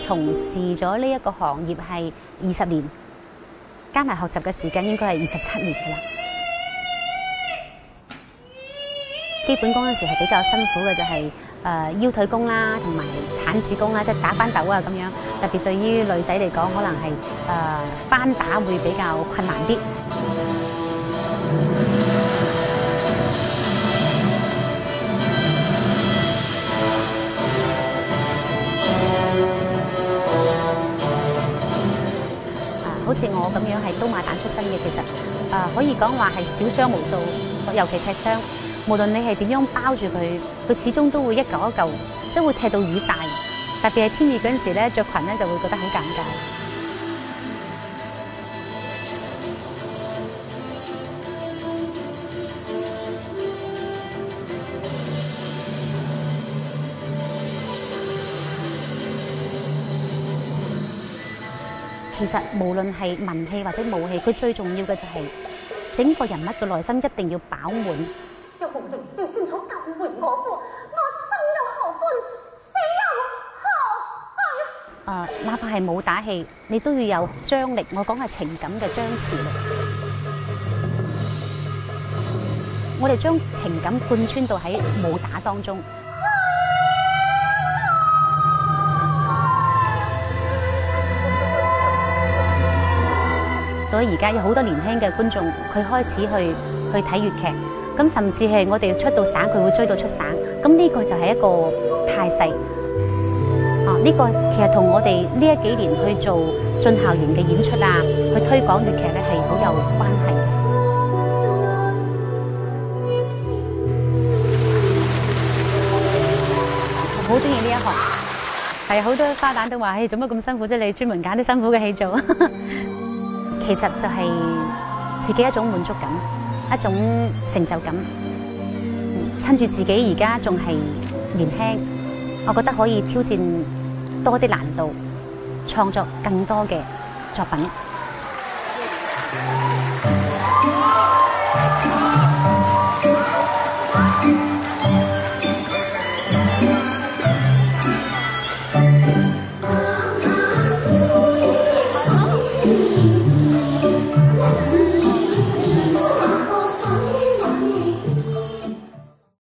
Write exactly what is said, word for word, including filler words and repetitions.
從事咗呢一個行業係二十年，加埋學習嘅時間應該係二十七年㗎啦。基本功嗰時係比較辛苦嘅就係、是、誒、呃、腰腿功啦，同埋毯子功啦，即係打翻斗啊咁樣。特別對於女仔嚟講，可能係誒、呃、翻打會比較困難啲。好似我咁樣係刀馬旦出身嘅，其實誒、呃、可以講話係小傷無數，尤其踢傷，無論你係點樣包住佢，佢始終都會一嚿一嚿，即係會踢到瘀晒。特別係天熱嗰陣時咧，着裙咧就會覺得好尷尬。其實無論係文戲或者武戲，佢最重要嘅就係整個人物嘅內心一定要飽滿。 若無靈照先草救回我父，我生有何歡，死有何懼？誒、呃，哪怕係武打戲，你都要有張力。我講係情感嘅張弛力。我哋將情感貫穿到喺武打當中。到而家有好多年輕嘅觀眾，佢開始去去睇粵劇，咁甚至係我哋出到省，佢會追到出省，咁呢個就係一個態勢。啊，呢個其實同我哋呢一幾年去做進校園嘅演出啊，去推廣粵劇咧係好有關係嘅。好中意呢一行，係好多花旦都話：誒，做乜咁辛苦啫？你專門揀啲辛苦嘅戲做。其實就係自己一種滿足感，一種成就感。趁住自己而家仲係年輕，我覺得可以挑戰多啲難度，創作更多嘅作品。